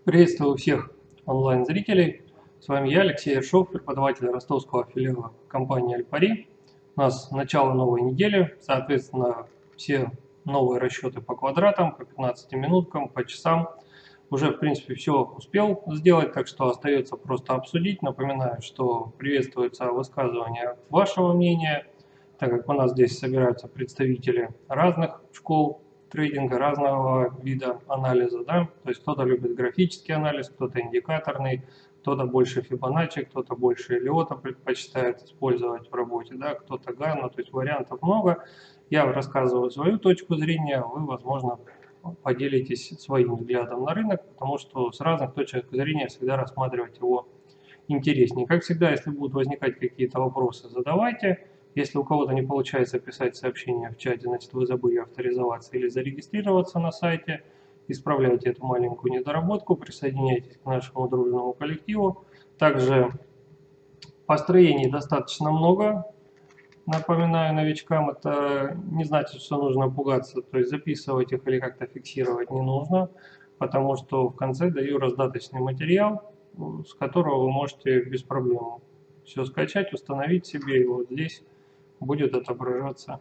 Приветствую всех онлайн-зрителей. С вами я, Алексей Ершов, преподаватель ростовского филиала компании Альпари. У нас начало новой недели, соответственно, все новые расчеты по квадратам, по 15 минуткам, по часам. Уже, в принципе, все успел сделать, так что остается просто обсудить. Напоминаю, что приветствуется высказывание вашего мнения, так как у нас здесь собираются представители разных школ трейдинга, разного вида анализа, да, то есть кто-то любит графический анализ, кто-то индикаторный, кто-то больше Фибоначчи, кто-то больше Элиота предпочитает использовать в работе, да, кто-то Ганна, то есть вариантов много. Я рассказываю свою точку зрения, вы, возможно, поделитесь своим взглядом на рынок, потому что с разных точек зрения всегда рассматривать его интереснее. Как всегда, если будут возникать какие-то вопросы, задавайте. Если у кого-то не получается писать сообщение в чате, значит вы забыли авторизоваться или зарегистрироваться на сайте. Исправляйте эту маленькую недоработку, присоединяйтесь к нашему дружному коллективу. Также построений достаточно много. Напоминаю новичкам, это не значит, что нужно пугаться, то есть записывать их или как-то фиксировать не нужно, потому что в конце даю раздаточный материал, с которого вы можете без проблем все скачать, установить себе, и вот здесь будет отображаться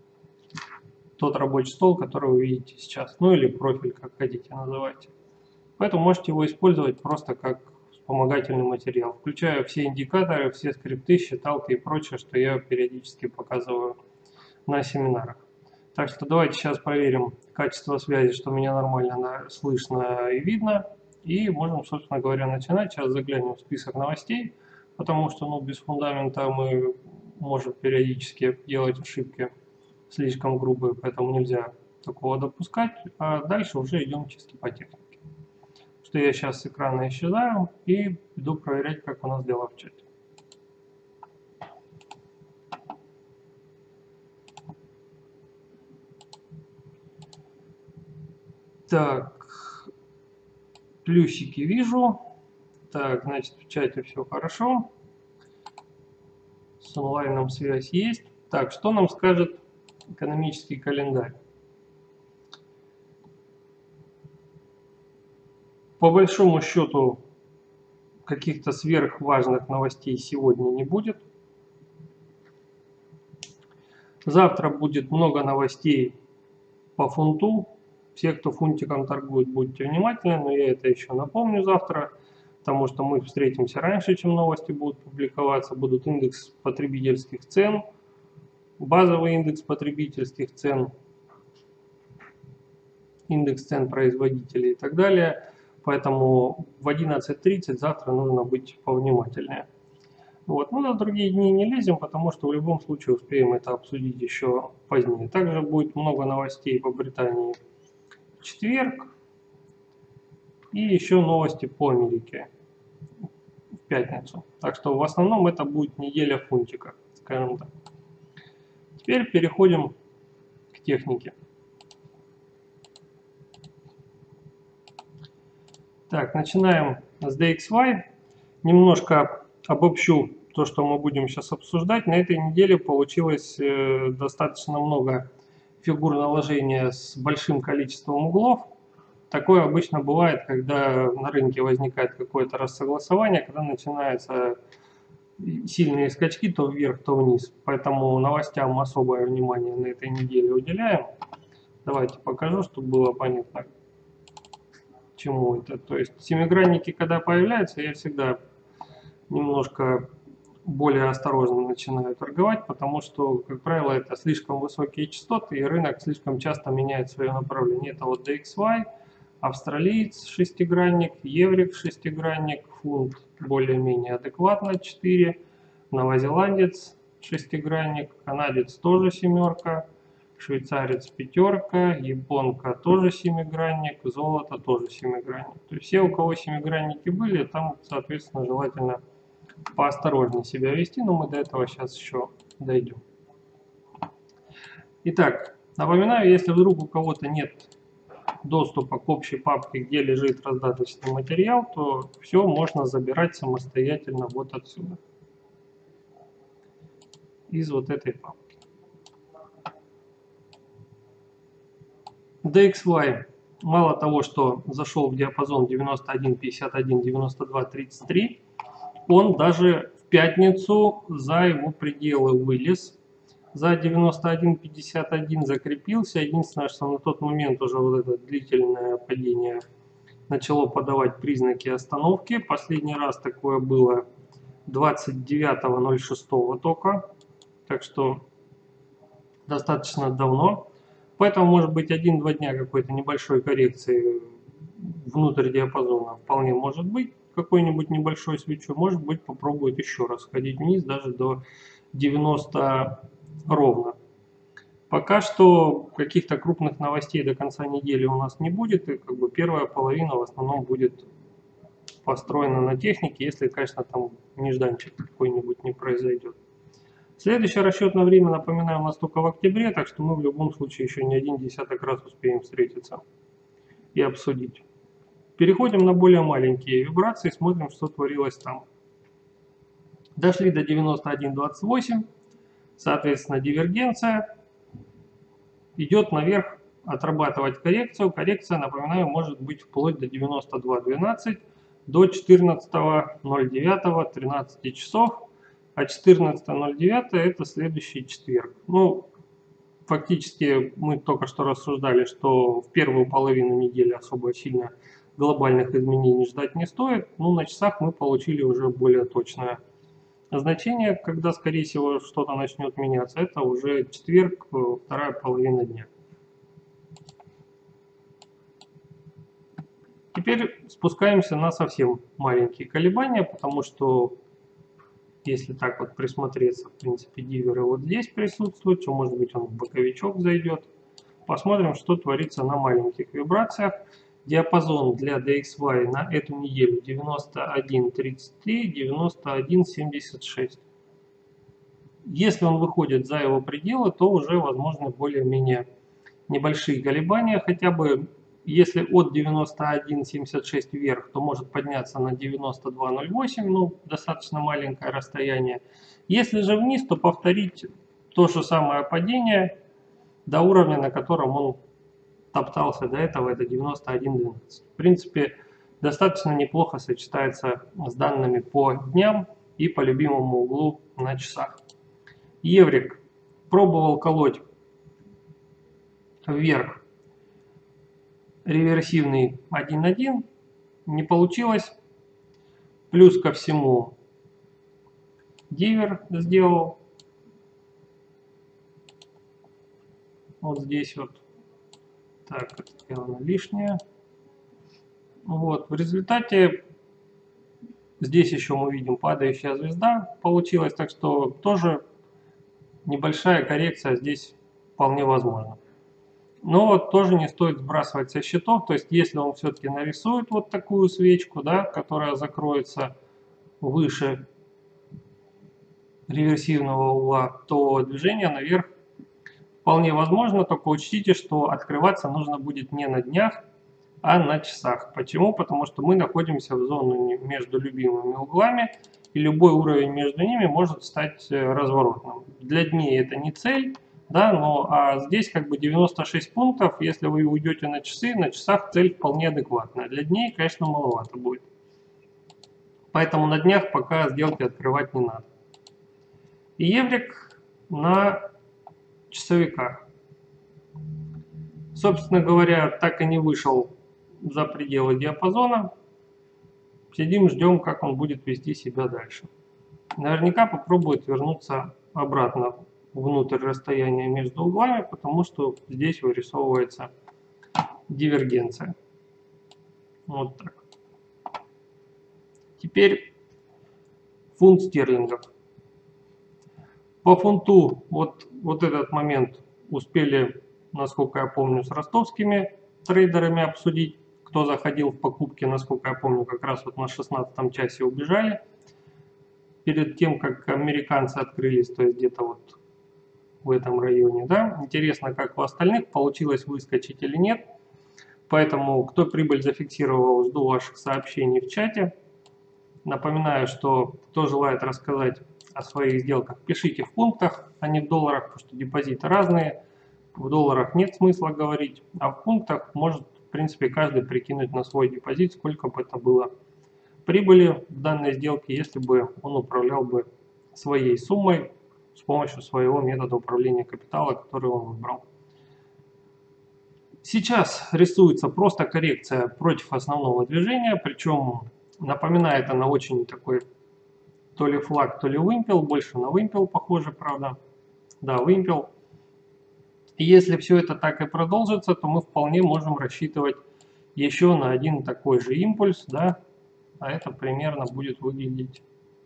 тот рабочий стол, который вы видите сейчас, ну или профиль, как хотите называйте. Поэтому можете его использовать просто как вспомогательный материал, включая все индикаторы, все скрипты, считалки и прочее, что я периодически показываю на семинарах. Так что давайте сейчас проверим качество связи, что меня нормально слышно и видно. И можем, собственно говоря, начинать. Сейчас заглянем в список новостей, потому что без фундамента мы можем периодически делать ошибки слишком грубые, поэтому нельзя такого допускать. А дальше уже идем чисто по технике. Что я сейчас с экрана исчезаю и иду проверять, как у нас дела в чате. Так, плюсики вижу. Так, значит, в чате все хорошо. С онлайном связь есть. Так, что нам скажет экономический календарь? По большому счету, каких-то сверхважных новостей сегодня не будет. Завтра будет много новостей по фунту. Все, кто фунтиком торгует, будьте внимательны, но я это еще напомню завтра, потому что мы встретимся раньше, чем новости будут публиковаться. Будут индекс потребительских цен, базовый индекс потребительских цен, индекс цен производителей и так далее. Поэтому в 11:30 завтра нужно быть повнимательнее. Вот. Ну, на другие дни не лезем, потому что в любом случае успеем это обсудить еще позднее. Также будет много новостей по Британии в четверг и еще новости по Америке в пятницу. Так что в основном это будет неделя фунтика, скажем так. Теперь переходим к технике. Так, начинаем с DXY. Немножко обобщу то, что мы будем сейчас обсуждать. На этой неделе получилось достаточно много фигур наложения с большим количеством углов. Такое обычно бывает, когда на рынке возникает какое-то рассогласование, когда начинаются сильные скачки то вверх, то вниз. Поэтому новостям особое внимание на этой неделе уделяем. Давайте покажу, чтобы было понятно, чему это. То есть семигранники, когда появляются, я всегда немножко более осторожно начинаю торговать, потому что, как правило, это слишком высокие частоты, и рынок слишком часто меняет свое направление. Это вот DXY, австралиец шестигранник, еврик шестигранник, фунт более-менее адекватно 4, новозеландец шестигранник, канадец тоже семерка, швейцарец пятерка, японка тоже семигранник, золото тоже семигранник. То есть все, у кого семигранники были, там, соответственно, желательно поосторожнее себя вести, но мы до этого сейчас еще дойдем. Итак, напоминаю, если вдруг у кого-то нет доступа к общей папке, где лежит раздаточный материал, то все можно забирать самостоятельно вот отсюда, из вот этой папки. DXY мало того, что зашел в диапазон 91.51, 92.33, он даже в пятницу за его пределы вылез. За 91.51 закрепился. Единственное, что на тот момент уже вот это длительное падение начало подавать признаки остановки. Последний раз такое было 29.06 только. Так что достаточно давно. Поэтому может быть 1-2 дня какой-то небольшой коррекции внутрь диапазона. Вполне может быть какой-нибудь небольшой свечой. Может быть попробует еще раз ходить вниз даже до 90 ровно. Пока что каких-то крупных новостей до конца недели у нас не будет. И как бы первая половина в основном будет построена на технике, если, конечно, там нежданчик какой-нибудь не произойдет. Следующее расчетное время, напоминаю, у нас только в октябре, так что мы в любом случае еще не один десяток раз успеем встретиться и обсудить. Переходим на более маленькие вибрации, смотрим, что творилось там. Дошли до 91.28, соответственно, дивергенция. Идет наверх отрабатывать коррекцию. Коррекция, напоминаю, может быть вплоть до 92.12, до 14.09, 13 часов. А 14.09 это следующий четверг. Ну, фактически мы только что рассуждали, что в первую половину недели особо сильно глобальных изменений ждать не стоит. Ну, на часах мы получили уже более точное значение, когда, скорее всего, что-то начнет меняться. Это уже четверг, вторая половина дня. Теперь спускаемся на совсем маленькие колебания, потому что если так вот присмотреться, в принципе, диверы вот здесь присутствуют, то может быть он в боковичок зайдет. Посмотрим, что творится на маленьких вибрациях. Диапазон для DXY на эту неделю 91.33, 91.76. Если он выходит за его пределы, то уже возможны более-менее небольшие колебания, хотя бы если от 91.76 вверх, то может подняться на 92.08, ну, достаточно маленькое расстояние. Если же вниз, то повторить то же самое падение до уровня, на котором он топтался до этого, это 91.12. В принципе, достаточно неплохо сочетается с данными по дням и по любимому углу на часах. Еврик пробовал колоть вверх реверсивный 1.1, не получилось. Плюс ко всему дивер сделал вот здесь вот. Так, это сделано лишнее. Вот, в результате здесь еще мы видим падающая звезда получилась, так что тоже небольшая коррекция здесь вполне возможна. Но вот тоже не стоит сбрасывать со счетов, то есть если он все-таки нарисует вот такую свечку, да, которая закроется выше реверсивного угла, то движение наверх вполне возможно, только учтите, что открываться нужно будет не на днях, а на часах. Почему? Потому что мы находимся в зоне между любимыми углами, и любой уровень между ними может стать разворотным. Для дней это не цель, да, но а здесь как бы 96 пунктов, если вы уйдете на часы, на часах цель вполне адекватная. Для дней, конечно, маловато будет. Поэтому на днях пока сделки открывать не надо. И еврик на часовиках. Собственно говоря, так и не вышел за пределы диапазона. Сидим, ждем, как он будет вести себя дальше. Наверняка попробует вернуться обратно внутрь расстояния между углами, потому что здесь вырисовывается дивергенция. Вот так. Теперь фунт стерлингов. По фунту вот этот момент успели, насколько я помню, с ростовскими трейдерами обсудить. Кто заходил в покупки, насколько я помню, как раз вот на 16 часе убежали. Перед тем, как американцы открылись, то есть где-то вот в этом районе. Да? Интересно, как у остальных получилось выскочить или нет. Поэтому, кто прибыль зафиксировал, жду ваших сообщений в чате. Напоминаю, что кто желает рассказать о своих сделках, пишите в пунктах, а не в долларах, потому что депозиты разные. В долларах нет смысла говорить, а в пунктах может принципе, каждый прикинуть на свой депозит, сколько бы это было прибыли в данной сделке, если бы он управлял бы своей суммой с помощью своего метода управления капитала, который он выбрал. Сейчас рисуется просто коррекция против основного движения, причем напоминает она очень такой то ли флаг, то ли вымпел, больше на вымпел похоже, правда. Да, вымпел. И если все это так и продолжится, то мы вполне можем рассчитывать еще на один такой же импульс, да, а это примерно будет выглядеть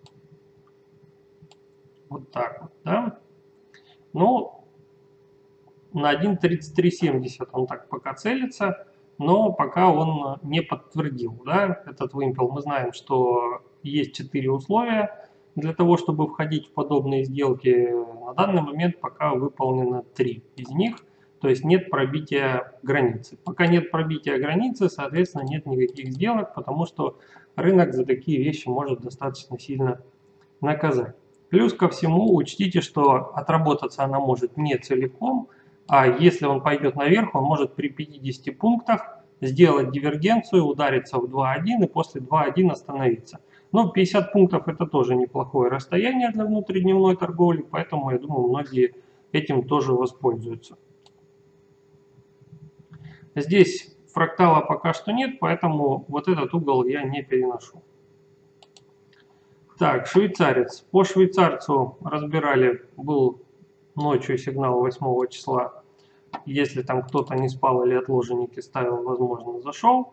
вот так вот, да. Ну, на 1.3370 он так пока целится, но пока он не подтвердил, да, этот вымпел. Мы знаем, что есть 4 условия для того, чтобы входить в подобные сделки. На данный момент пока выполнено 3 из них, то есть нет пробития границы. Пока нет пробития границы, соответственно, нет никаких сделок, потому что рынок за такие вещи может достаточно сильно наказать. Плюс ко всему учтите, что отработаться она может не целиком, а если он пойдет наверх, он может при 50 пунктах сделать дивергенцию, удариться в 2.1 и после 2.1 остановиться. Но 50 пунктов это тоже неплохое расстояние для внутридневной торговли, поэтому я думаю, многие этим тоже воспользуются. Здесь фрактала пока что нет, поэтому вот этот угол я не переношу. Так, швейцарец. По швейцарцу разбирали, был ночью сигнал 8 числа. Если там кто-то не спал или отложенники ставил, возможно, зашел.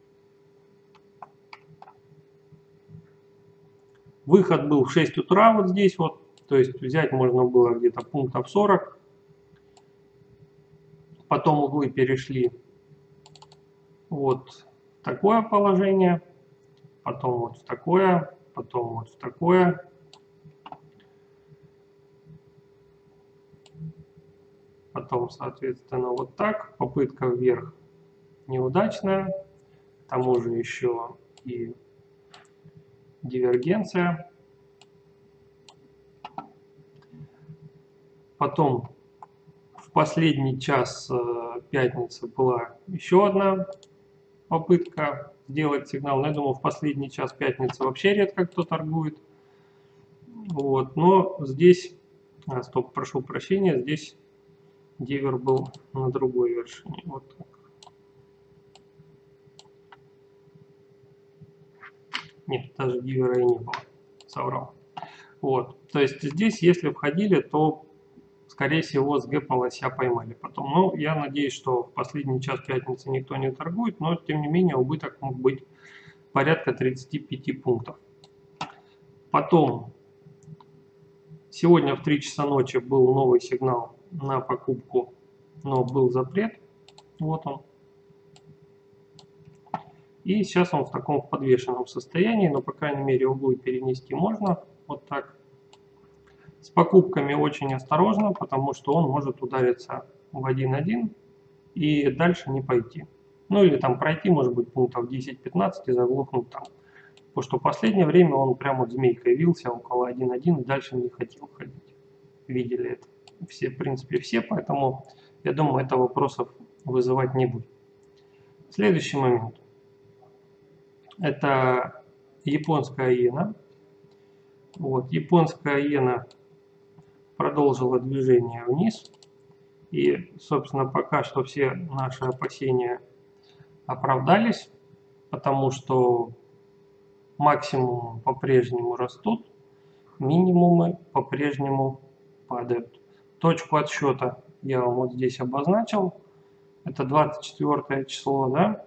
Выход был в 6 утра вот здесь вот. То есть взять можно было где-то пунктов 40. Потом углы перешли вот в такое положение. Потом вот в такое. Потом вот в такое. Потом, соответственно, вот так. Попытка вверх неудачная. К тому же еще и дивергенция. Потом в последний час пятницы была еще одна попытка сделать сигнал. Но я думаю, в последний час пятницы вообще редко кто торгует. Вот. Но здесь, стоп, прошу прощения, здесь дивер был на другой вершине. Вот так. Нет, даже дивера и не было. Соврал. Вот. То есть здесь, если входили, то, скорее всего, с гэпа лося поймали потом. Ну, я надеюсь, что в последний час пятницы никто не торгует, но, тем не менее, убыток мог быть порядка 35 пунктов. Потом, сегодня в 3 часа ночи был новый сигнал на покупку, но был запрет. Вот он. И сейчас он в таком подвешенном состоянии, но, по крайней мере, углы перенести можно. Вот так. С покупками очень осторожно, потому что он может удариться в 1.1 и дальше не пойти. Ну или там пройти, может быть, пунктов 10-15 и заглохнуть там. Потому что в последнее время он прям вот змейкой вился около 1.1 и дальше не хотел ходить. Видели это все, в принципе, все, поэтому я думаю, это вопросов вызывать не будет. Следующий момент. Это японская иена. Вот, японская иена продолжила движение вниз. И, собственно, пока что все наши опасения оправдались, потому что максимумы по-прежнему растут, минимумы по-прежнему падают. Точку отсчета я вам вот здесь обозначил. Это 24 число, да?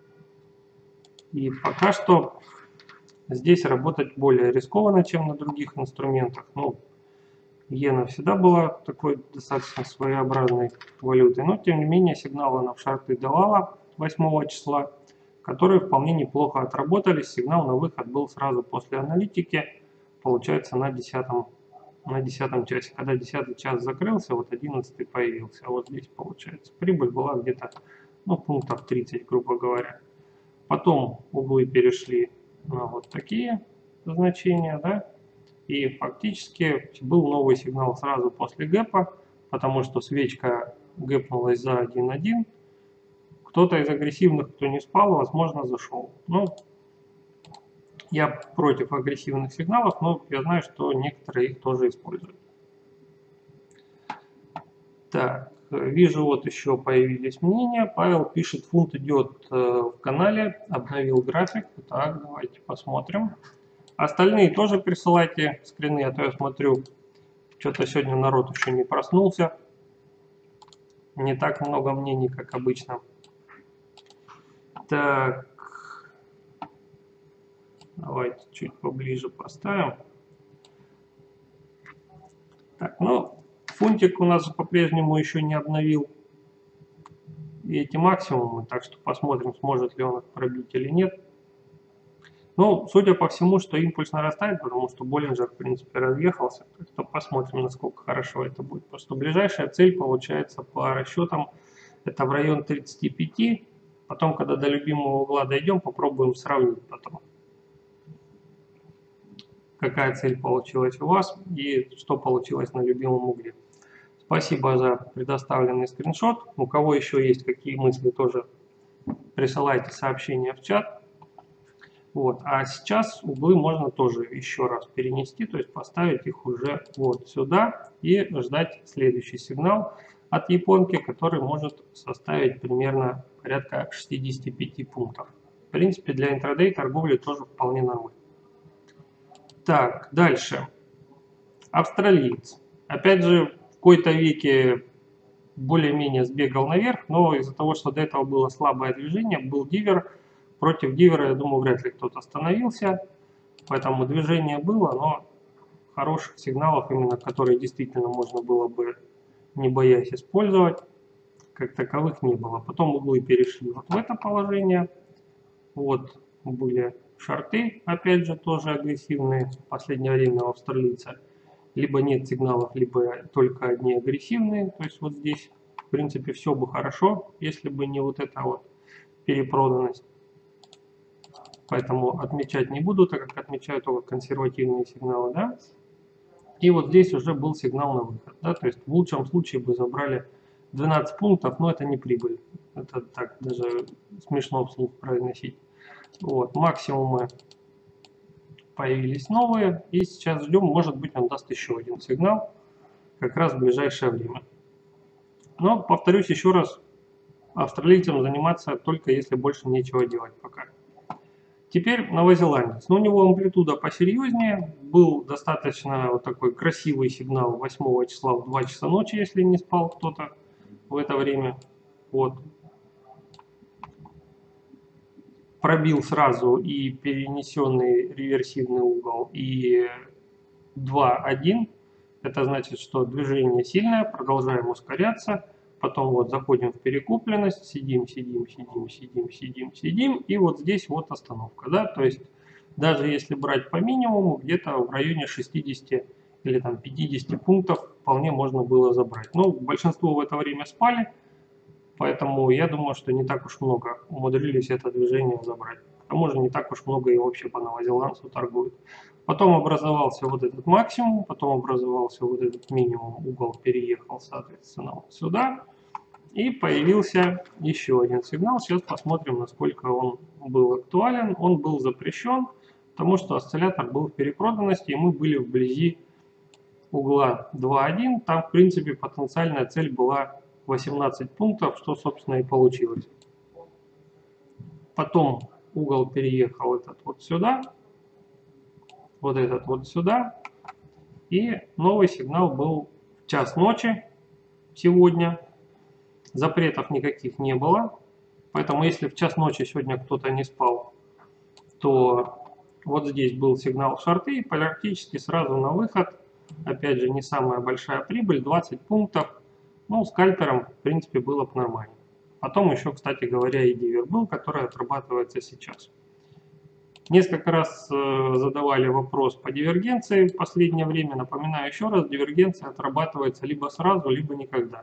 И пока что здесь работать более рискованно, чем на других инструментах. Ну, иена всегда была такой достаточно своеобразной валютой, но тем не менее сигнал она в шарты давала 8 числа, которые вполне неплохо отработались. Сигнал на выход был сразу после аналитики, получается на 10 часе. Когда 10 час закрылся, вот 11 появился. Вот здесь получается. Прибыль была где-то, ну, пунктов 30, грубо говоря. Потом углы перешли на вот такие значения, да. И фактически был новый сигнал сразу после гэпа, потому что свечка гэпнулась за 1.1. кто-то из агрессивных, кто не спал, возможно, зашел. Ну, я против агрессивных сигналов, но я знаю, что некоторые их тоже используют. Так, вижу, вот еще появились мнения. Павел пишет, фунт идет в канале, обновил график. Так, давайте посмотрим. Остальные тоже присылайте скрины, а то я смотрю, что-то сегодня народ еще не проснулся. Не так много мнений, как обычно. Так, давайте чуть поближе поставим. Так, ну, фунтик у нас по-прежнему еще не обновил и эти максимумы, так что посмотрим, сможет ли он их пробить или нет. Ну, судя по всему, что импульс нарастает, потому что Боллинджер, в принципе, разъехался. Так что посмотрим, насколько хорошо это будет. Потому что ближайшая цель, получается, по расчетам, это в район 35. Потом, когда до любимого угла дойдем, попробуем сравнить потом, какая цель получилась у вас и что получилось на любимом угле. Спасибо за предоставленный скриншот. У кого еще есть какие мысли, тоже присылайте сообщения в чат. Вот. А сейчас углы можно тоже еще раз перенести, то есть поставить их уже вот сюда и ждать следующий сигнал от японки, который может составить примерно порядка 65 пунктов. В принципе, для интрадей торговли тоже вполне нормально. Так, дальше. Австралиец. Опять же, в какой-то веке более-менее сбегал наверх, но из-за того, что до этого было слабое движение, был дивер. Против дивера, я думаю, вряд ли кто-то остановился. Поэтому движение было, но хороших сигналов, именно которые действительно можно было бы, не боясь, использовать, как таковых не было. Потом углы перешли вот в это положение. Вот были шорты, опять же, тоже агрессивные в последнее время у австралийца. Либо нет сигналов, либо только одни агрессивные. То есть вот здесь, в принципе, все бы хорошо, если бы не вот эта вот перепроданность. Поэтому отмечать не буду, так как отмечаю только консервативные сигналы, да. И вот здесь уже был сигнал на выход, да, то есть в лучшем случае бы забрали 12 пунктов, но это не прибыль. Это так даже смешно вслух произносить. Вот, максимумы появились новые, и сейчас ждем, может быть, он даст еще один сигнал, как раз в ближайшее время. Но, повторюсь еще раз, австралийцам заниматься только если больше нечего делать пока. Теперь новозеландец. Но у него амплитуда посерьезнее. Был достаточно вот такой красивый сигнал 8 числа в 2 часа ночи, если не спал кто-то в это время. Вот. Пробил сразу и перенесенный реверсивный угол, и 2-1. Это значит, что движение сильное, продолжаем ускоряться. Потом вот заходим в перекупленность, сидим, и вот здесь вот остановка, да, то есть даже если брать по минимуму, где-то в районе 60 или там 50 пунктов вполне можно было забрать. Но большинство в это время спали, поэтому я думаю, что не так уж много умудрились это движение забрать. К тому же не так уж много и вообще по новозеландцу торгуют. Потом образовался вот этот максимум, потом образовался вот этот минимум, угол переехал, соответственно, вот сюда. И появился еще один сигнал. Сейчас посмотрим, насколько он был актуален. Он был запрещен, потому что осциллятор был в перепроданности, и мы были вблизи угла 2.1. Там, в принципе, потенциальная цель была 18 пунктов, что, собственно, и получилось. Потом угол переехал этот вот сюда, вот этот вот сюда. И новый сигнал был в час ночи сегодня. Запретов никаких не было, поэтому если в час ночи сегодня кто-то не спал, то вот здесь был сигнал шорты, и практически сразу на выход, опять же не самая большая прибыль, 20 пунктов, ну скальпером в принципе было бы нормально. Потом еще, кстати говоря, и дивер был, который отрабатывается сейчас. Несколько раз задавали вопрос по дивергенции в последнее время, напоминаю еще раз, дивергенция отрабатывается либо сразу, либо никогда.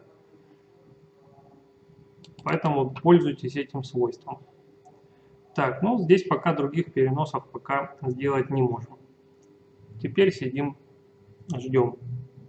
Поэтому пользуйтесь этим свойством. Так, ну здесь пока других переносов пока сделать не можем. Теперь сидим, ждем.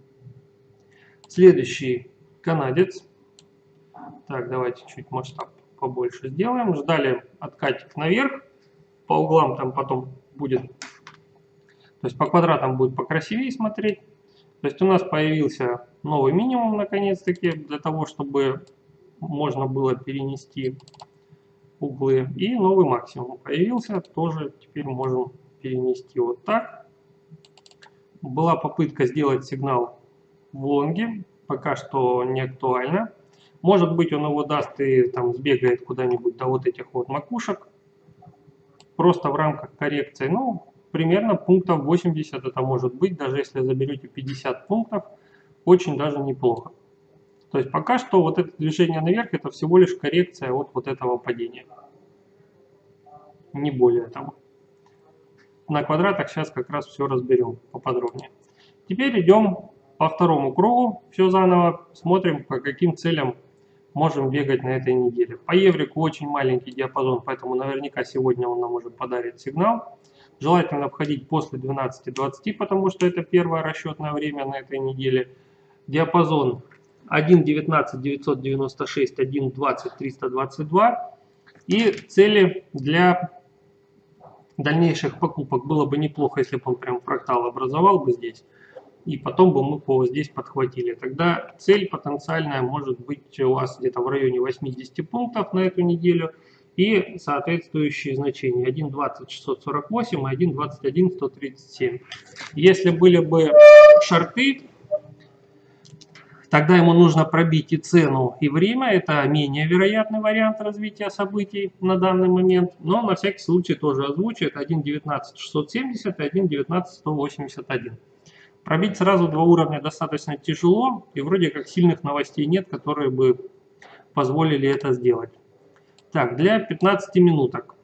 Следующий канадец. Так, давайте чуть масштаб побольше сделаем. Ждали откатик наверх. По углам там потом будет, то есть по квадратам будет покрасивее смотреть. То есть у нас появился новый минимум наконец-таки, для того, чтобы можно было перенести углы. И новый максимум появился, тоже теперь можем перенести вот так. Была попытка сделать сигнал в лонге, пока что не актуально. Может быть, он его даст и там сбегает куда-нибудь до вот этих вот макушек. Просто в рамках коррекции, ну, примерно пунктов 80 это может быть, даже если заберете 50 пунктов, очень даже неплохо. То есть пока что вот это движение наверх, это всего лишь коррекция от вот этого падения. Не более того. На квадратах сейчас как раз все разберем поподробнее. Теперь идем по второму кругу, все заново, смотрим, по каким целям можем бегать на этой неделе. По еврику очень маленький диапазон, поэтому наверняка сегодня он нам уже подарит сигнал. Желательно входить после 12:20, потому что это первое расчетное время на этой неделе. Диапазон 1.19 996, 1.20 322. И цели для дальнейших покупок было бы неплохо, если бы он прям фрактал образовал бы здесь. И потом бы мы его здесь подхватили. Тогда цель потенциальная может быть у вас где-то в районе 80 пунктов на эту неделю. И соответствующие значения 1.20 648 и 1.21 137. Если были бы шорты, тогда ему нужно пробить и цену, и время. Это менее вероятный вариант развития событий на данный момент. Но на всякий случай тоже озвучит 1.19 670 и 1.19 181. Пробить сразу два уровня достаточно тяжело, и вроде как сильных новостей нет, которые бы позволили это сделать. Так, для 15 минуток.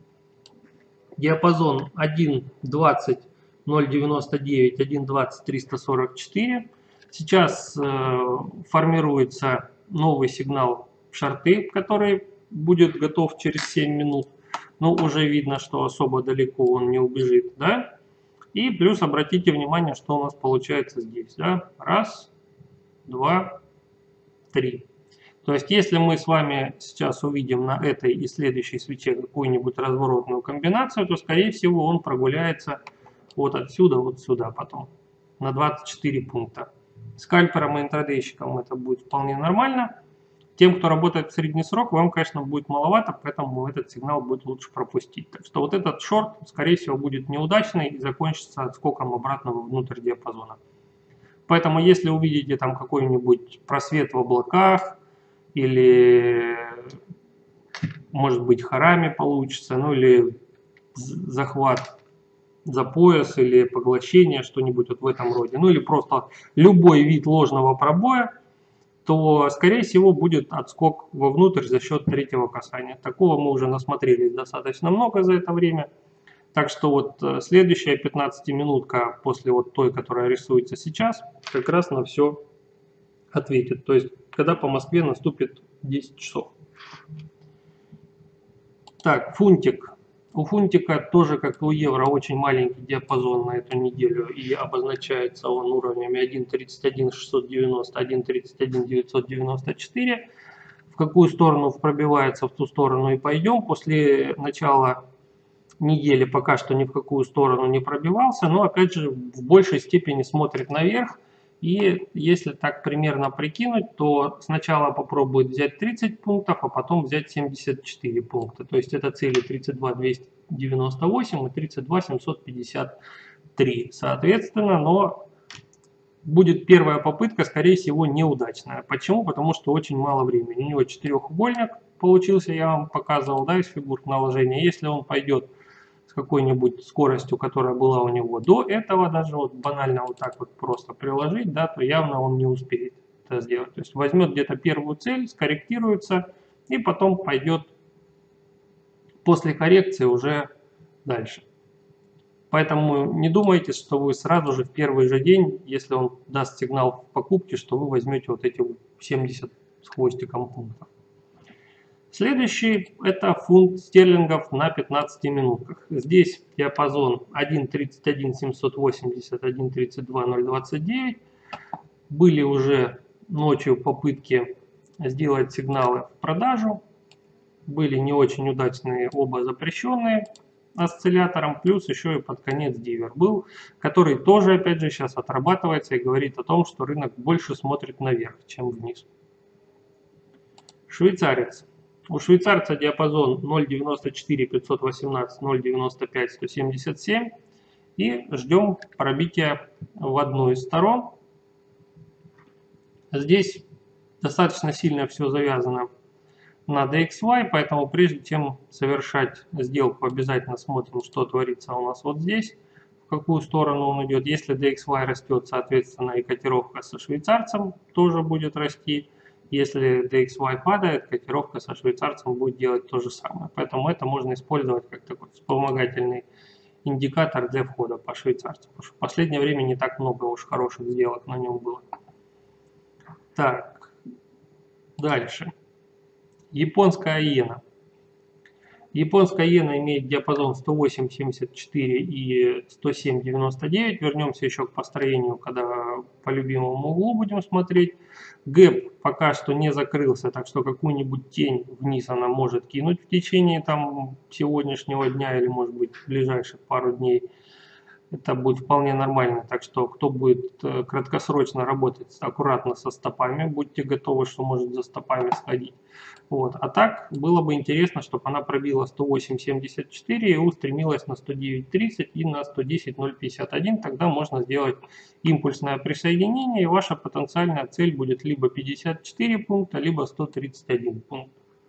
Диапазон 1.20 0.99, 1.20 344. Сейчас формируется новый сигнал шорты, который будет готов через 7 минут. Но уже видно, что особо далеко он не убежит, да? И плюс обратите внимание, что у нас получается здесь. Да? Раз, два, три. То есть, если мы с вами сейчас увидим на этой и следующей свече какую-нибудь разворотную комбинацию, то, скорее всего, он прогуляется вот отсюда, вот сюда потом, на 24 пункта. Скальперам и интрадейщикам это будет вполне нормально. Тем, кто работает в средний срок, вам, конечно, будет маловато, поэтому этот сигнал будет лучше пропустить. Так что вот этот шорт, скорее всего, будет неудачный и закончится отскоком обратно внутрь диапазона. Поэтому, если увидите там какой-нибудь просвет в облаках, или, может быть, харами получится, ну или захват за пояс, или поглощение, что-нибудь вот в этом роде, ну или просто любой вид ложного пробоя, то, скорее всего, будет отскок вовнутрь за счет третьего касания. Такого мы уже насмотрелись достаточно много за это время. Так что вот следующая 15-минутка после вот той, которая рисуется сейчас, как раз на все ответит. То есть, когда по Москве наступит 10 часов. Так, фунтик. У фунтика тоже, как и у евро, очень маленький диапазон на эту неделю, и обозначается он уровнями 1.31 690, 1.31 994. В какую сторону пробивается, в ту сторону и пойдем. После начала недели пока что ни в какую сторону не пробивался, но опять же в большей степени смотрит наверх. И если так примерно прикинуть, то сначала попробует взять 30 пунктов, а потом взять 74 пункта. То есть это цели 32 298 и 32 753. Соответственно, но будет первая попытка, скорее всего, неудачная. Почему? Потому что очень мало времени. У него четырехугольник получился, я вам показывал, да, из фигур наложения. Если он пойдет с какой-нибудь скоростью, которая была у него до этого, даже вот банально вот так вот просто приложить, да, то явно он не успеет это сделать. То есть возьмет где-то первую цель, скорректируется и потом пойдет после коррекции уже дальше. Поэтому не думайте, что вы сразу же в первый же день, если он даст сигнал в покупке, что вы возьмете вот эти 70 с хвостиком пунктов. Следующий это фунт стерлингов на 15 минутках. Здесь диапазон 1.31 780, 1.32 029. Были уже ночью попытки сделать сигналы в продажу. были не очень удачные, оба запрещенные осциллятором, плюс еще и под конец дивер был, который тоже, опять же, сейчас отрабатывается и говорит о том, что рынок больше смотрит наверх, чем вниз. Швейцарец. У швейцарца диапазон 0.94 518, 0.95 177 и ждем пробития в одну из сторон. Здесь достаточно сильно все завязано на DXY, поэтому прежде чем совершать сделку, обязательно смотрим, что творится у нас вот здесь, в какую сторону он идет. Если DXY растет, соответственно, и котировка со швейцарцем тоже будет расти. Если DXY падает, котировка со швейцарцем будет делать то же самое. Поэтому это можно использовать как такой вспомогательный индикатор для входа по швейцарцу. Потому что в последнее время не так много уж хороших сделок на нем было. Так, дальше. Японская иена. Японская иена имеет диапазон 108.74 и 107.99. Вернемся еще к построению, когда по любимому углу будем смотреть. Гэп пока что не закрылся, так что какую-нибудь тень вниз она может кинуть в течение там сегодняшнего дня или может быть в ближайших пару дней. Это будет вполне нормально, так что кто будет краткосрочно работать аккуратно со стопами, будьте готовы, что может за стопами сходить. Вот. А так было бы интересно, чтобы она пробила 108.74 и устремилась на 109.30 и на 110.051, тогда можно сделать импульсное присоединение, и ваша потенциальная цель будет либо 54 пункта, либо 131 пункт.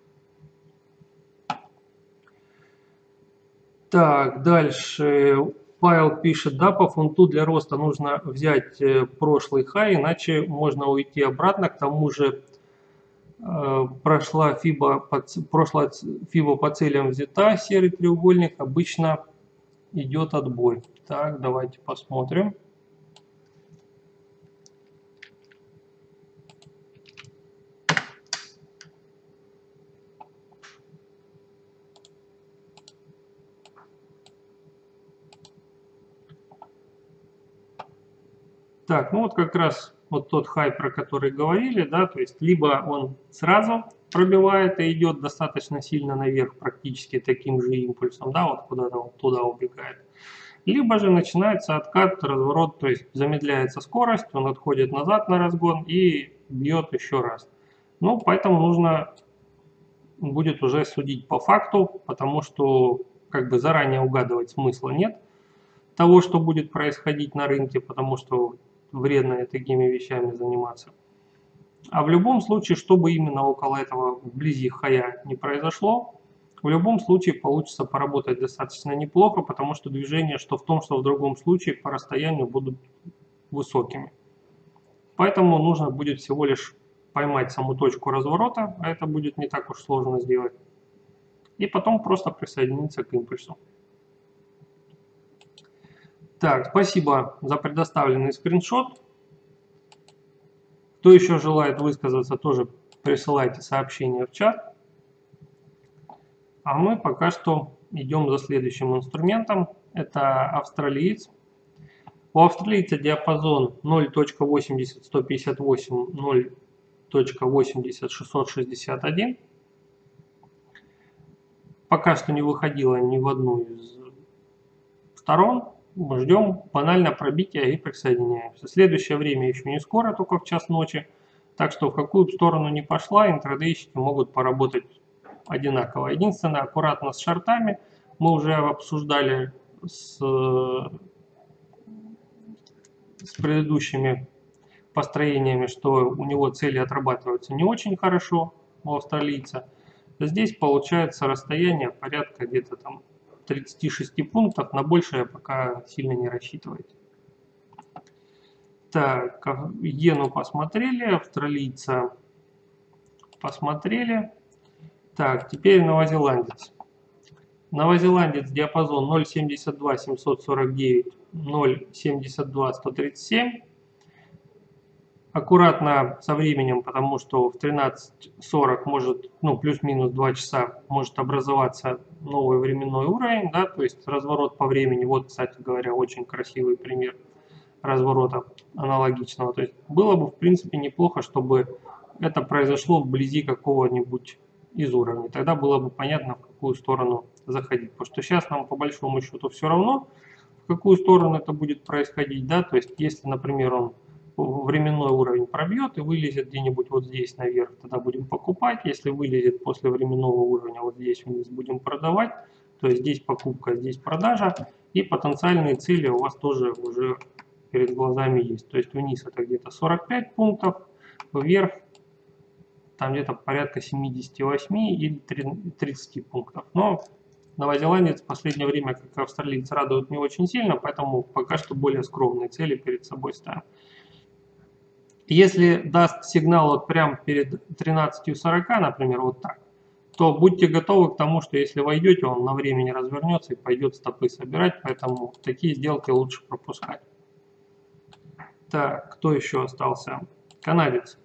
Так, дальше. Павел пишет, да, по фунту для роста нужно взять прошлый хай, иначе можно уйти обратно. К тому же прошлая фиба по целям взята, серый треугольник, обычно идет отбой. Так, давайте посмотрим. Так, ну вот как раз вот тот хай, про который говорили, да, то есть либо он сразу пробивает и идет достаточно сильно наверх, практически таким же импульсом, да, вот куда-то вот туда убегает. Либо же начинается откат, разворот, то есть замедляется скорость, он отходит назад на разгон и бьет еще раз. Ну, поэтому нужно будет уже судить по факту, потому что как бы заранее угадывать смысла нет того, что будет происходить на рынке, потому что вредно такими вещами заниматься. А в любом случае, чтобы именно около этого вблизи хая не произошло, в любом случае получится поработать достаточно неплохо, потому что движения что в том, что в другом случае по расстоянию будут высокими. Поэтому нужно будет всего лишь поймать саму точку разворота, а это будет не так уж сложно сделать. И потом просто присоединиться к импульсу. Так, спасибо за предоставленный скриншот. Кто еще желает высказаться, тоже присылайте сообщения в чат. А мы пока что идем за следующим инструментом. Это австралиец. У австралийца диапазон 0.80-158, 0.80-661. Пока что не выходила ни в одну из сторон. Мы ждем банально пробития и присоединяемся. Следующее время еще не скоро, только в час ночи. Так что в какую бы сторону ни пошла, интрадейщики могут поработать одинаково. Единственное, аккуратно с шортами. Мы уже обсуждали с предыдущими построениями, что у него цели отрабатываются не очень хорошо у австралийца. Здесь получается расстояние порядка где-то там 36 пунктов, на большее пока сильно не рассчитывайте. Так, иену посмотрели, австралийца посмотрели. Так, теперь новозеландец. Новозеландец диапазон 0.72 749, 0.72 137. Аккуратно со временем, потому что в 13:40 может, ну, плюс-минус 2 часа может образоваться новый временной уровень, да, то есть разворот по времени. Вот, кстати говоря, очень красивый пример разворота аналогичного. То есть было бы, в принципе, неплохо, чтобы это произошло вблизи какого-нибудь из уровней. Тогда было бы понятно, в какую сторону заходить. Потому что сейчас нам по большому счету все равно, в какую сторону это будет происходить. Да? То есть если, например, он временной уровень пробьет и вылезет где-нибудь вот здесь наверх, тогда будем покупать. Если вылезет после временного уровня вот здесь вниз, будем продавать. То есть здесь покупка, здесь продажа. И потенциальные цели у вас тоже уже перед глазами есть. То есть вниз это где-то 45 пунктов, вверх там где-то порядка 78 или 30 пунктов. Но новозеландец в последнее время, как и австралиец, радует не очень сильно, поэтому пока что более скромные цели перед собой ставим. Если даст сигнал вот прямо перед 13:40, например, вот так, то будьте готовы к тому, что если войдете, он на времени развернется и пойдет стопы собирать, поэтому такие сделки лучше пропускать. Так, кто еще остался? Канадец.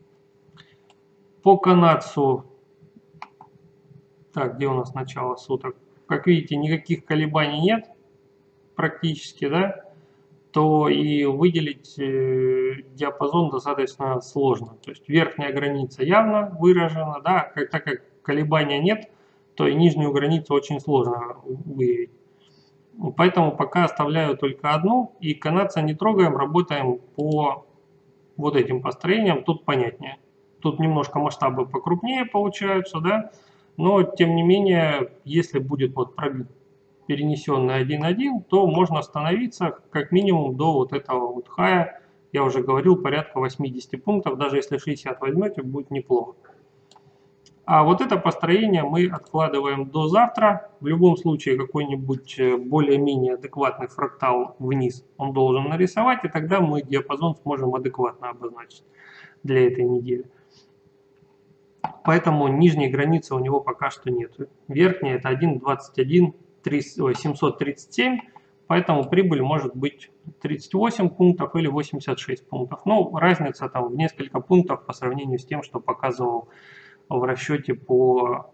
По канадцу, так, где у нас начало суток? Как видите, никаких колебаний нет практически, да? То и выделить диапазон достаточно сложно. То есть верхняя граница явно выражена, да, так как колебания нет, то и нижнюю границу очень сложно выявить. Поэтому пока оставляю только одну, и канадца не трогаем, работаем по вот этим построениям, тут понятнее. Тут немножко масштабы покрупнее получаются, да, но тем не менее, если будет вот пробит перенесенный 1.1, то можно остановиться как минимум до вот этого вот хая. Я уже говорил, порядка 80 пунктов. Даже если 60 возьмете, будет неплохо. А вот это построение мы откладываем до завтра. В любом случае какой-нибудь более-менее адекватный фрактал вниз он должен нарисовать, и тогда мы диапазон сможем адекватно обозначить для этой недели. Поэтому нижней границы у него пока что нет. Верхняя это 1.21. 737, поэтому прибыль может быть 38 пунктов или 86 пунктов. Но разница там в несколько пунктов по сравнению с тем, что показывал в расчете по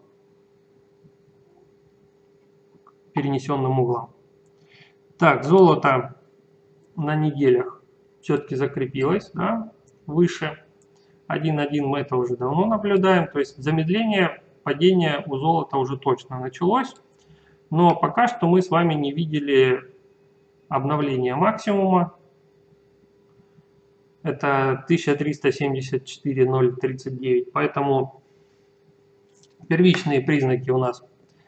перенесенным углам. Так, золото на неделях все-таки закрепилось, да, выше 1.1 мы это уже давно наблюдаем. То есть замедление падения у золота уже точно началось. Но пока что мы с вами не видели обновления максимума. Это 1374,039. Поэтому первичные признаки у нас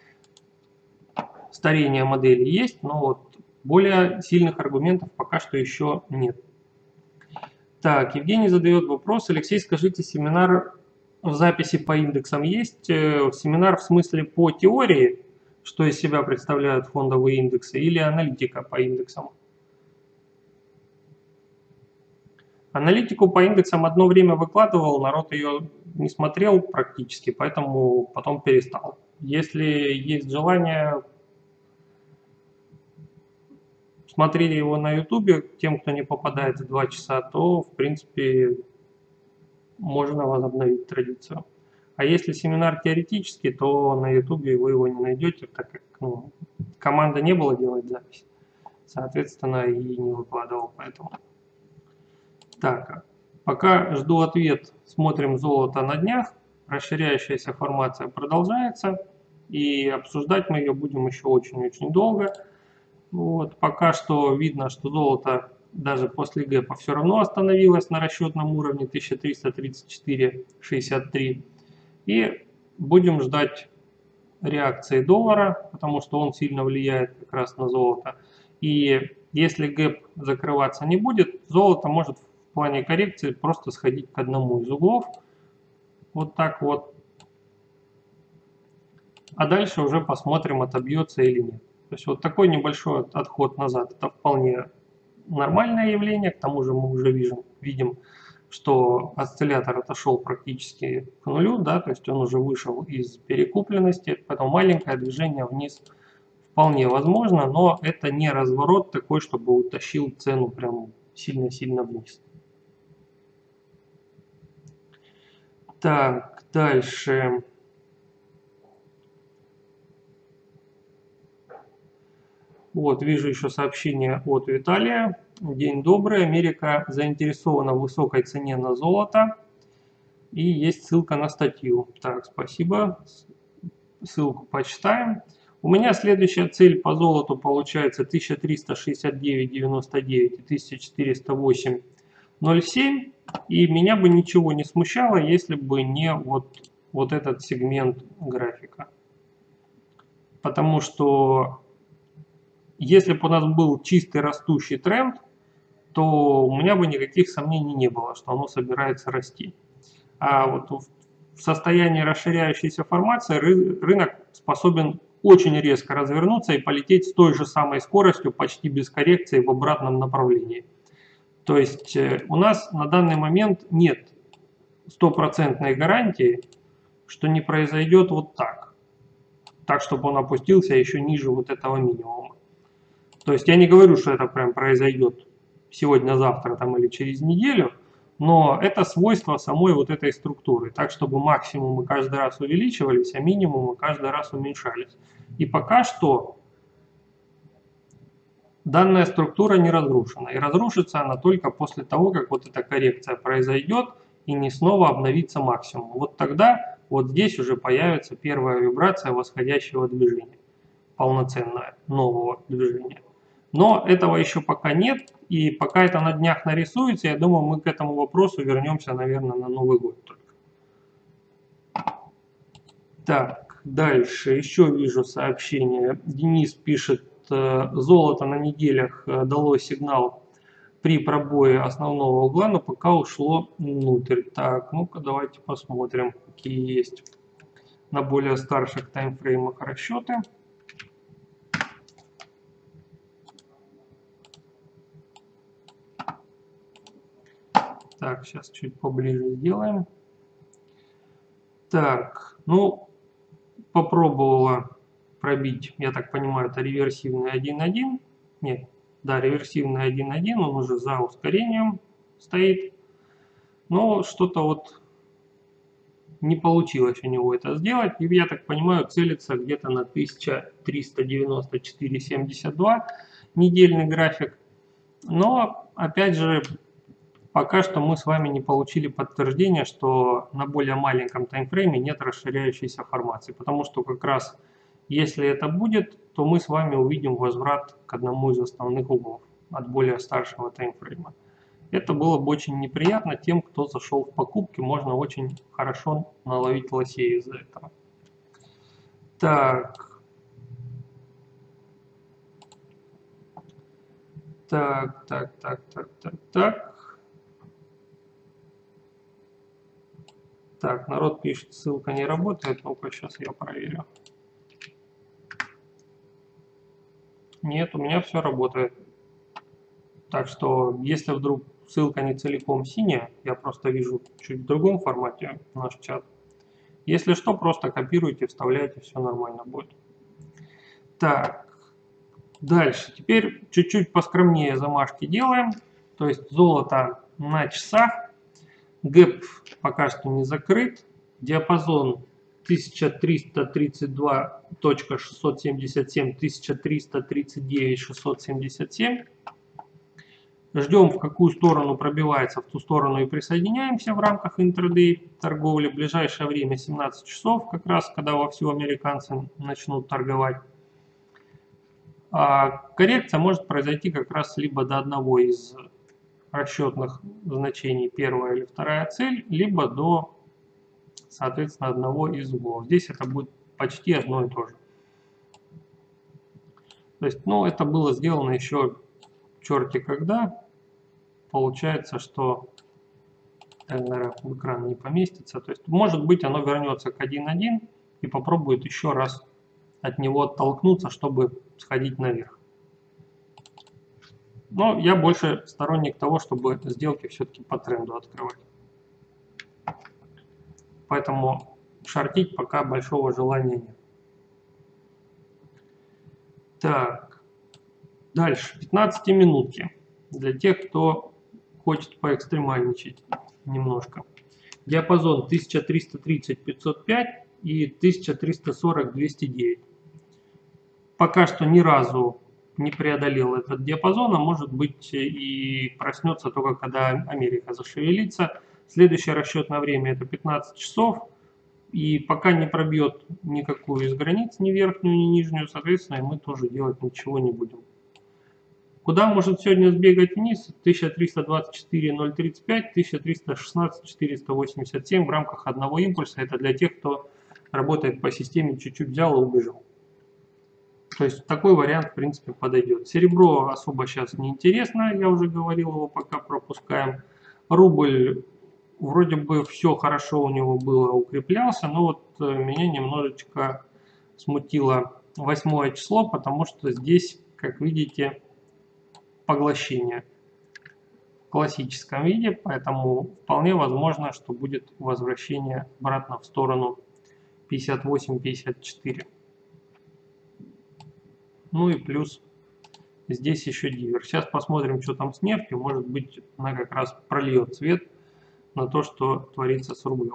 старения модели есть, но вот более сильных аргументов пока что еще нет. Так, Евгений задает вопрос. Алексей, скажите, семинар в записи по индексам есть? Семинар в смысле по теории, что из себя представляют фондовые индексы, или аналитика по индексам? Аналитику по индексам одно время выкладывал, народ ее не смотрел практически, поэтому потом перестал. Если есть желание, смотрели его на YouTube, тем, кто не попадает в 2 часа, то, в принципе, можно возобновить традицию. А если семинар теоретический, то на YouTube вы его не найдете, так как команда не было делать запись. Соответственно, и не выкладывал поэтому. Так, пока жду ответ, смотрим золото на днях. Расширяющаяся формация продолжается. И обсуждать мы ее будем еще очень-очень долго. Вот, пока что видно, что золото даже после гэпа все равно остановилось на расчетном уровне 1334,63. И будем ждать реакции доллара, потому что он сильно влияет как раз на золото. И если гэп закрываться не будет, золото может в плане коррекции просто сходить к одному из углов. Вот так вот. А дальше уже посмотрим, отобьется или нет. То есть вот такой небольшой отход назад, это вполне нормальное явление. К тому же мы уже видим, что осциллятор отошел практически к нулю, да, то есть он уже вышел из перекупленности, поэтому маленькое движение вниз вполне возможно, но это не разворот такой, чтобы утащил цену прям сильно-сильно вниз. Так, дальше. Вот, вижу еще сообщение от Виталия. День добрый. Америка заинтересована в высокой цене на золото. И есть ссылка на статью. Так, спасибо. Ссылку почитаем. У меня следующая цель по золоту получается 1369,99 и 1408,07. И меня бы ничего не смущало, если бы не вот этот сегмент графика. Потому что если бы у нас был чистый растущий тренд, то у меня бы никаких сомнений не было, что оно собирается расти. А вот в состоянии расширяющейся формации рынок способен очень резко развернуться и полететь с той же самой скоростью, почти без коррекции, в обратном направлении. То есть у нас на данный момент нет стопроцентной гарантии, что не произойдет вот так. Так, чтобы он опустился еще ниже вот этого минимума. То есть я не говорю, что это прям произойдет сегодня-завтра там или через неделю, но это свойство самой вот этой структуры, так чтобы максимумы каждый раз увеличивались, а минимумы каждый раз уменьшались. И пока что данная структура не разрушена, и разрушится она только после того, как вот эта коррекция произойдет и не снова обновится максимум. Вот тогда вот здесь уже появится первая вибрация восходящего движения, полноценное нового движения. Но этого еще пока нет, и пока это на днях нарисуется, я думаю, мы к этому вопросу вернемся, наверное, на Новый год только. Так, дальше еще вижу сообщение. Денис пишет, золото на неделях дало сигнал при пробое основного угла, но пока ушло внутрь. Так, ну-ка давайте посмотрим, какие есть на более старших таймфреймах расчеты. Так, сейчас чуть поближе сделаем. Так, ну, попробовала пробить, я так понимаю, это реверсивный 1.1. Нет, да, реверсивный 1.1, он уже за ускорением стоит. Но что-то вот не получилось у него это сделать. И я так понимаю, целится где-то на 1394,72 недельный график. Но, опять же, пока что мы с вами не получили подтверждения, что на более маленьком таймфрейме нет расширяющейся формации. Потому что как раз если это будет, то мы с вами увидим возврат к одному из основных углов от более старшего таймфрейма. Это было бы очень неприятно тем, кто зашел в покупки. Можно очень хорошо наловить лосей из-за этого. Так. Так, народ пишет, ссылка не работает. Ну-ка, сейчас я проверю. Нет, у меня все работает. Так что, если вдруг ссылка не целиком синяя, я просто вижу чуть в другом формате наш чат. Если что, просто копируйте, вставляйте, все нормально будет. Так, дальше. Теперь чуть-чуть поскромнее замашки делаем. То есть золото на часах. Гэп пока что не закрыт. Диапазон 1332.677, 1339.677. Ждем, в какую сторону пробивается, в ту сторону и присоединяемся в рамках интрадей торговли. В ближайшее время 17 часов, как раз когда вовсю американцы начнут торговать. А коррекция может произойти как раз либо до одного из расчетных значений, первая или вторая цель, либо до, соответственно, одного из углов. Здесь это будет почти одно и то же. То есть, ну, это было сделано еще черти когда. Получается, что, наверное, в экран не поместится. То есть, может быть, оно вернется к 1.1 и попробует еще раз от него оттолкнуться, чтобы сходить наверх. Но я больше сторонник того, чтобы сделки все-таки по тренду открывать. Поэтому шортить пока большого желания нет. Так, дальше 15-минутки. Для тех, кто хочет поэкстремальничать немножко. Диапазон 1330-505 и 1340-209. Пока что ни разу не преодолел этот диапазон, а может быть и проснется только когда Америка зашевелится. Следующее расчетное время это 15 часов. И пока не пробьет никакую из границ, ни верхнюю, ни нижнюю, соответственно, мы тоже делать ничего не будем. Куда может сегодня сбегать вниз? 1324.035, 1316.487 в рамках одного импульса. Это для тех, кто работает по системе чуть-чуть взял и убежал. То есть такой вариант, в принципе, подойдет. Серебро особо сейчас не интересно, я уже говорил, его пока пропускаем. Рубль, вроде бы все хорошо у него было, укреплялся, но вот меня немножечко смутило 8 число, потому что здесь, как видите, поглощение в классическом виде, поэтому вполне возможно, что будет возвращение обратно в сторону 58-54. Ну и плюс здесь еще дивер. Сейчас посмотрим, что там с нефтью. Может быть, она как раз прольет свет на то, что творится с рублем.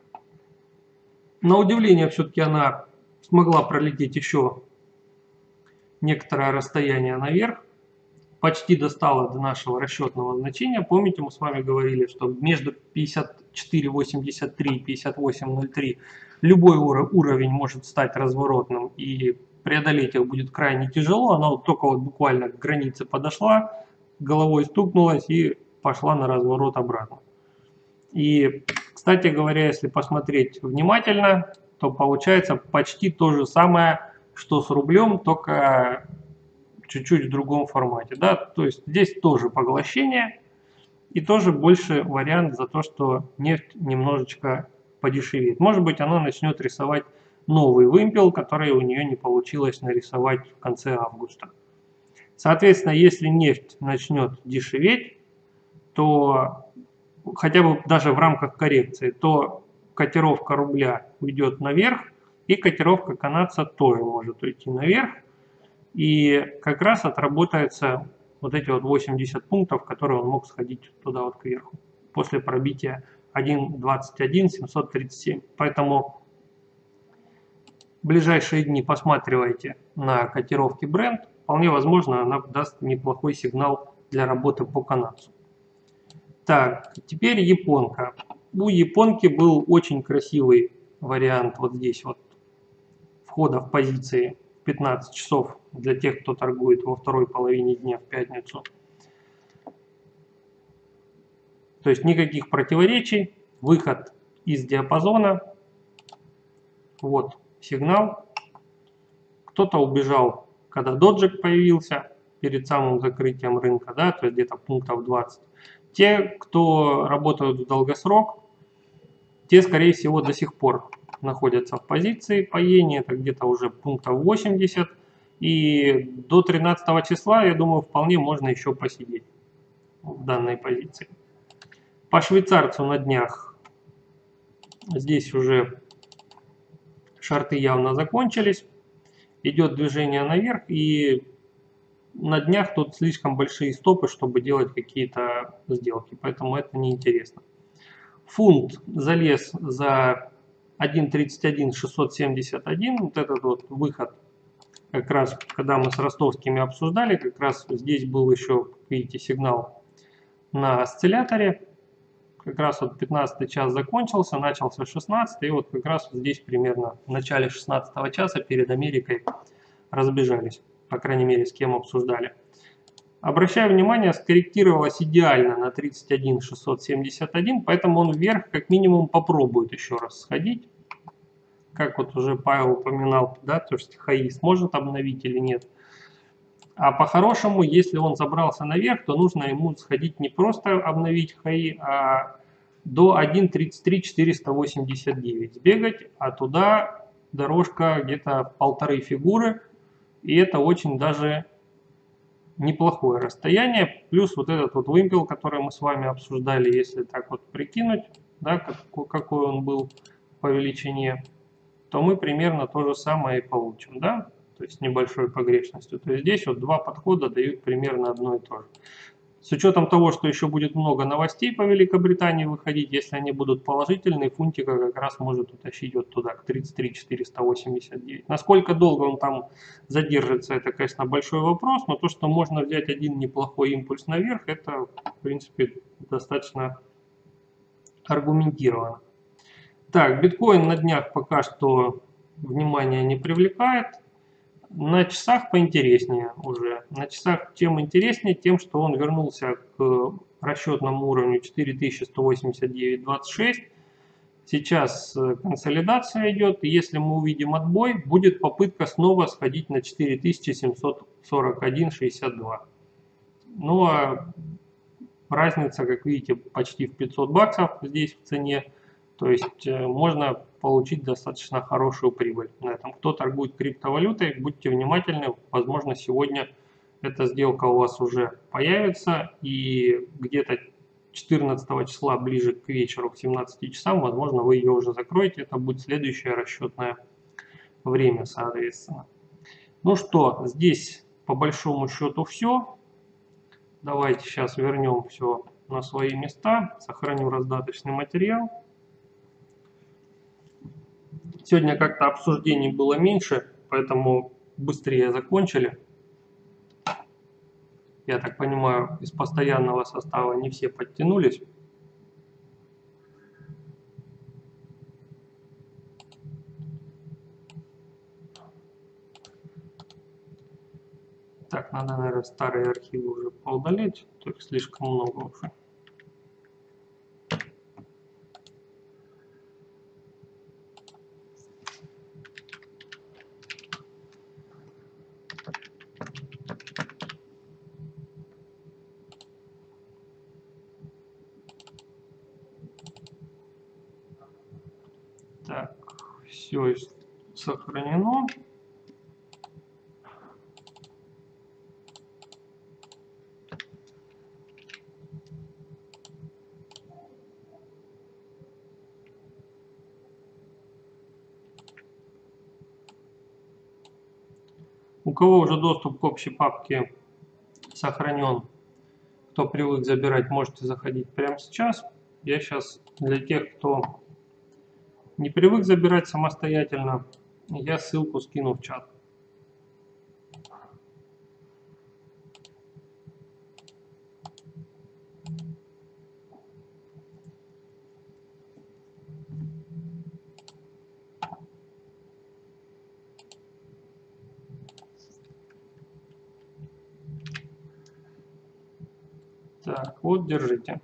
На удивление, все-таки она смогла пролететь еще некоторое расстояние наверх. Почти достала до нашего расчетного значения. Помните, мы с вами говорили, что между 54.83 и 58.03 любой уровень может стать разворотным, и преодолеть их будет крайне тяжело. Она вот только вот буквально к границе подошла, головой стукнулась и пошла на разворот обратно. И, кстати говоря, если посмотреть внимательно, то получается почти то же самое, что с рублем, только чуть-чуть в другом формате. Да? То есть здесь тоже поглощение и тоже больше вариант за то, что нефть немножечко подешевеет. Может быть, она начнет рисовать новый вымпел, который у нее не получилось нарисовать в конце августа. Соответственно, если нефть начнет дешеветь, то хотя бы даже в рамках коррекции, то котировка рубля уйдет наверх, и котировка канадца тоже может уйти наверх. И как раз отработается вот эти вот 80 пунктов, которые он мог сходить туда вот кверху, после пробития 1.21.737. Поэтому в ближайшие дни посматривайте на котировки Brent. Вполне возможно, она даст неплохой сигнал для работы по канадцу. Так, теперь японка. У японки был очень красивый вариант вот здесь вот входа в позиции 15 часов для тех, кто торгует во второй половине дня в пятницу. То есть никаких противоречий, выход из диапазона. Вот сигнал. Кто-то убежал, когда доджик появился перед самым закрытием рынка, да, то есть где-то пунктов 20. Те, кто работают в долгосрок, те, скорее всего, до сих пор находятся в позиции по иене, это где-то уже пунктов 80. И до 13 числа, я думаю, вполне можно еще посидеть в данной позиции. По швейцарцу на днях здесь уже шорты явно закончились. Идет движение наверх, и на днях тут слишком большие стопы, чтобы делать какие-то сделки, поэтому это неинтересно. Фунт залез за 1.31.671, вот этот вот выход, как раз когда мы с ростовскими обсуждали, как раз здесь был еще, видите, сигнал на осцилляторе. Как раз вот 15 час закончился, начался 16, и вот как раз вот здесь примерно в начале 16 часа перед Америкой разбежались, по крайней мере, с кем обсуждали. Обращаю внимание, скорректировалось идеально на 31.671, поэтому он вверх как минимум попробует еще раз сходить. Как вот уже Павел упоминал, да, то есть хаи сможет обновить или нет. А по-хорошему, если он забрался наверх, то нужно ему сходить не просто обновить хаи, а до 1.33.489 сбегать, а туда дорожка где-то в 1,5 фигуры, и это очень даже неплохое расстояние. Плюс вот этот вот вымпел, который мы с вами обсуждали, если так вот прикинуть, да, какой он был по величине, то мы примерно то же самое и получим, да, то есть с небольшой погрешностью. То есть здесь вот два подхода дают примерно одно и то же. С учетом того, что еще будет много новостей по Великобритании выходить, если они будут положительные, фунтика как раз может утащить вот туда, к 33,489. Насколько долго он там задержится, это, конечно, большой вопрос, но то, что можно взять один неплохой импульс наверх, это, в принципе, достаточно аргументированно. Так, биткоин на днях пока что внимание не привлекает. На часах поинтереснее уже. На часах тем интереснее, тем, что он вернулся к расчетному уровню 4189.26. Сейчас консолидация идет, и если мы увидим отбой, будет попытка снова сходить на 4741.62. Ну а разница, как видите, почти в 500 баксов здесь в цене. То есть можно получить достаточно хорошую прибыль на этом. Кто торгует криптовалютой, будьте внимательны. Возможно, сегодня эта сделка у вас уже появится. И где-то 14 числа, ближе к вечеру, к 17 часам, возможно, вы ее уже закроете. Это будет следующее расчетное время, соответственно. Ну что, здесь по большому счету все. Давайте сейчас вернем все на свои места. Сохраню раздаточный материал. Сегодня как-то обсуждений было меньше, поэтому быстрее закончили. Я так понимаю, из постоянного состава не все подтянулись. Так, надо, наверное, старые архивы уже поудалить, только слишком много уже. Так, все сохранено. У кого уже доступ к общей папке сохранен, кто привык забирать, можете заходить прямо сейчас. Я сейчас для тех, кто не привык забирать самостоятельно, я ссылку скину в чат. Так, вот, держите.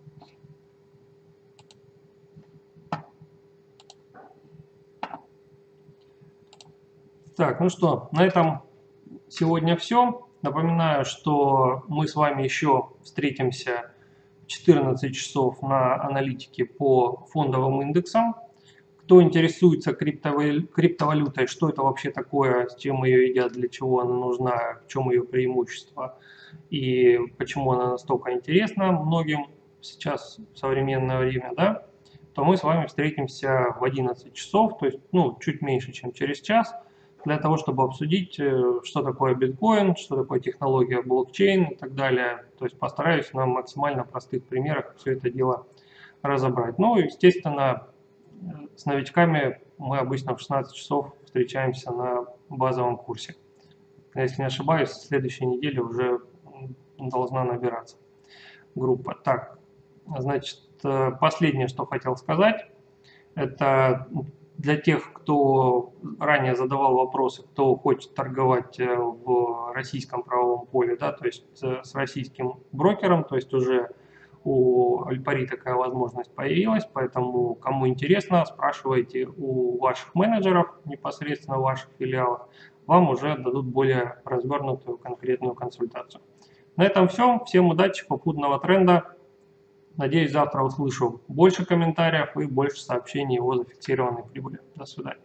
Так, ну что, на этом сегодня все. Напоминаю, что мы с вами еще встретимся в 14 часов на аналитике по фондовым индексам. Кто интересуется криптовалютой, что это вообще такое, с чем ее едят, для чего она нужна, в чем ее преимущество и почему она настолько интересна многим сейчас в современное время, да, то мы с вами встретимся в 11 часов, то есть чуть меньше, чем через час, для того, чтобы обсудить, что такое биткоин, что такое технология блокчейн и так далее. То есть постараюсь на максимально простых примерах все это дело разобрать. Ну, естественно, с новичками мы обычно в 16 часов встречаемся на базовом курсе. Если не ошибаюсь, в следующей неделе уже должна набираться группа. Так, значит, последнее, что хотел сказать, это для тех, кто ранее задавал вопросы, кто хочет торговать в российском правовом поле, да, то есть с российским брокером, то есть уже у Альпари такая возможность появилась, поэтому кому интересно, спрашивайте у ваших менеджеров, непосредственно в ваших филиалах, вам уже дадут более развернутую конкретную консультацию. На этом все. Всем удачи, попутного тренда. Надеюсь, завтра услышу больше комментариев и больше сообщений о зафиксированной прибыли. До свидания.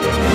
Пока.